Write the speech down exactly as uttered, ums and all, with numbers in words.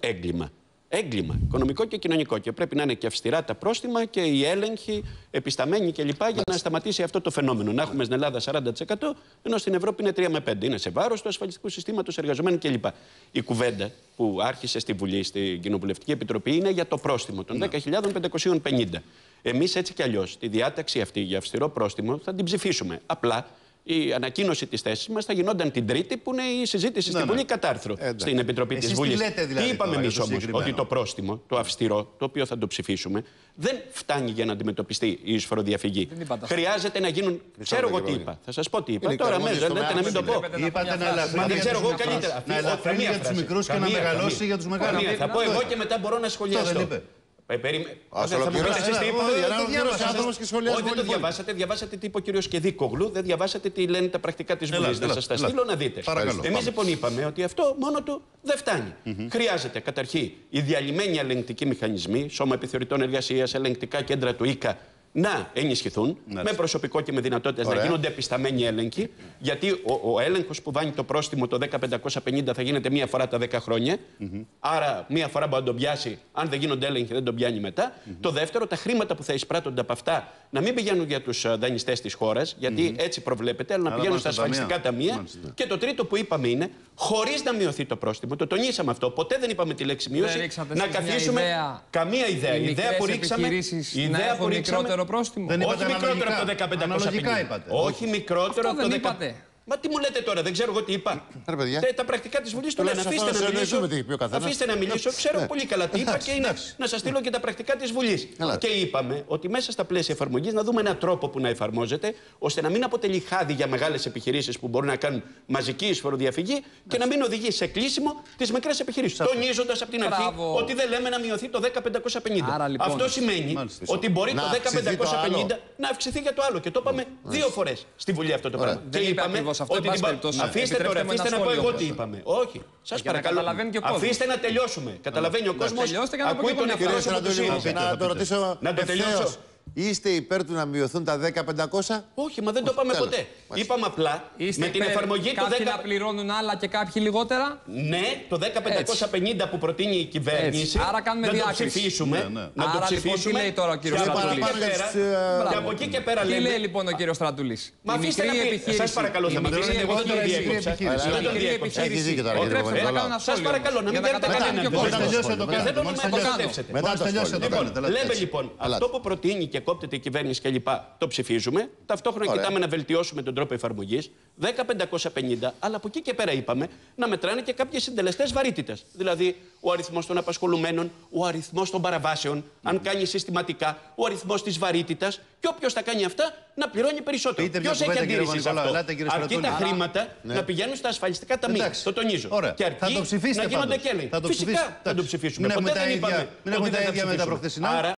έγκλημα. Έγκλημα, οικονομικό και κοινωνικό. Και πρέπει να είναι και αυστηρά τα πρόστιμα και οι έλεγχοι, επισταμένοι κλπ. Για να σταματήσει αυτό το φαινόμενο. Να έχουμε στην Ελλάδα σαράντα τοις εκατό, ενώ στην Ευρώπη είναι τρία με πέντε. Είναι σε βάρος του ασφαλιστικού συστήματος, εργαζομένων κλπ. Η κουβέντα που άρχισε στη Βουλή, στην Κοινοβουλευτική Επιτροπή, είναι για το πρόστιμο των δέκα χιλιάδες πεντακόσιους πενήντα. Εμείς έτσι κι αλλιώς τη διάταξη αυτή για αυστηρό πρόστιμο θα την ψηφίσουμε. Απλά η ανακοίνωση της θέσης μας θα γινόταν την Τρίτη, που είναι η συζήτηση ναι, στην Βουλή ναι. κατά άρθρο ε, στην Επιτροπή της Βουλής. Τι, λέτε, δηλαδή, τι είπαμε εμείς όμως? Ότι το πρόστιμο, το αυστηρό, το οποίο θα το ψηφίσουμε, δεν φτάνει για να αντιμετωπιστεί η εισφοροδιαφυγή. Χρειάζεται να γίνουν. Ξέρω εγώ τι είπα. Θα σας πω τι είπα. Τώρα μέσα λέτε να μην το πω. Είπατε να ελαφρύνει για τους μικρούς και να μεγαλώσει για τους μεγάλους. Θα πω εγώ και μετά μπορώ να σχολιάσω. Θα μου πείτε εσείς τι είπα? Όχι, δεν το διαβάσατε. Διαβάσατε τι είπε ο κύριος Κεδίκογλου, δεν διαβάσατε τι λένε τα πρακτικά της Βουλής. Να σας τα στείλω να δείτε. Εμείς λοιπόν είπαμε ότι αυτό μόνο του δεν φτάνει. Χρειάζεται καταρχήν οι διαλυμένοι ελεγκτικοί μηχανισμοί, σώμα επιθεωρητών εργασίας, ελεγκτικά κέντρα του ΙΚΑ, να ενισχυθούν ναι. με προσωπικό και με δυνατότητες να γίνονται επισταμένοι έλεγχοι. Γιατί ο, ο έλεγχος που βάνει το πρόστιμο το δέκα χιλιάδες πεντακόσια πενήντα θα γίνεται μία φορά τα δέκα χρόνια. Mm-hmm. Άρα, μία φορά μπορεί να τον πιάσει. Αν δεν γίνονται έλεγχοι, δεν τον πιάνει μετά. Mm-hmm. Το δεύτερο, τα χρήματα που θα εισπράττονται από αυτά να μην πηγαίνουν για τους δανειστές της χώρας, γιατί mm-hmm. έτσι προβλέπεται, αλλά να πηγαίνουν στα ασφαλιστικά ταμεία. ταμεία. Και το τρίτο που είπαμε είναι, χωρίς να μειωθεί το πρόστιμο, το τονίσαμε αυτό. Ποτέ δεν είπαμε τη λέξη μείωση. Να καθίσουμε. Καμία ιδέα. Η ιδέα που ρίξαμε. Πρόστιμο. Δεν όχι μικρότερο από το δέκα χιλιάδες πεντακόσια πενήντα. Όχι μικρότερο από το δέκα χιλιάδες πεντακόσια πενήντα. Μα τι μου λέτε τώρα, δεν ξέρω εγώ τι είπα. Τε, τα πρακτικά της Βουλής το λένε. Αφήστε να μιλήσω. Αφήστε να μιλήσω. Ξέρω πολύ καλά τι είπα και είναι να σας στείλω και τα πρακτικά της Βουλής. Και είπαμε ότι μέσα στα πλαίσια εφαρμογής να δούμε έναν τρόπο που να εφαρμόζεται, ώστε να μην αποτελεί χάδι για μεγάλες επιχειρήσεις που μπορούν να κάνουν μαζική εισφοροδιαφυγή και να μην οδηγεί σε κλείσιμο τις μικρές επιχειρήσεις. Τονίζοντας από την αρχή ότι δεν λέμε να μειωθεί το δέκα χιλιάδες πεντακόσια πενήντα. Αυτό σημαίνει ότι μπορεί το δέκα χιλιάδες πεντακόσια πενήντα να αυξηθεί για το άλλο. Και το είπαμε δύο φορές στη Βουλή αυτό το πράγμα. Και είπαμε. Ότι την... Αφήστε τώρα, αφήστε να, να πω εγώ τι είπαμε. Όχι, σας παρακαλώ. Αφήστε να τελειώσουμε. Καταλαβαίνει ο κόσμος. Ακούει τον εκπρόσωπο του ΣΥΡΙΖΑ. Να το ρωτήσω. Να το τελειώσω. Είστε υπέρ του να μειωθούν τα δέκα χιλιάδες πεντακόσια? Όχι, μα δεν το είπαμε ποτέ. Είπαμε απλά με την εφαρμογή του δέκα. Κάποιοι να πληρώνουν άλλα και κάποιοι λιγότερα. Ναι, το δέκα χιλιάδες πεντακόσια πεντήντα που προτείνει η κυβέρνηση. Άρα κάνουμε διάκριση. Να το ψηφίσουμε. Να το ψηφίσουμε. Τι λέει τώρα ο κύριος Στρατούλης? Και από εκεί και πέρα λέει. Τι λέει λοιπόν ο κύριος Στρατούλης? Μα αφήστε να πει. Σας παρακαλώ, θα μιλήσετε. Εγώ δεν τον διέκοψα. Δεν τον διέκοψα. Σας παρακαλώ να μην κάνετε κανέναν. Λέμε λοιπόν αυτό που προτείνει και κόπτεται η κυβέρνηση κλπ. Το ψηφίζουμε. Ταυτόχρονα κοιτάμε να βελτιώσουμε τον τρόπο εφαρμογής. δέκα χιλιάδες πεντακόσια πενήντα, αλλά από εκεί και πέρα είπαμε να μετράνε και κάποιες συντελεστές βαρύτητας. Δηλαδή ο αριθμός των απασχολουμένων, ο αριθμός των παραβάσεων, mm. αν κάνει συστηματικά, ο αριθμός της βαρύτητας. Και όποιος τα κάνει αυτά να πληρώνει περισσότερο. Ποιος έχει αντίρρηση σε αυτό? Αρκεί τα χρήματα ναι. να πηγαίνουν στα ασφαλιστικά ταμεία. Εντάξει. Το τονίζω. Ωραία. Και αρκεί να γίνονται και έλεγχοι. Φυσικά θα το ψηφίσουμε. Ποτέ δεν είπαμε. Μην έχουμε τα ίδια με τα προχθεσινά.